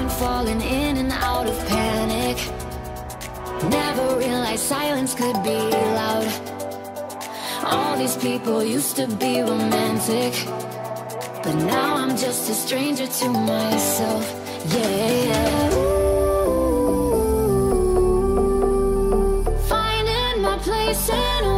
mind falling in and out of panic. Never realized silence could be loud. All these people used to be romantic, but now I'm just a stranger to myself. Yeah. Ooh, finding my place and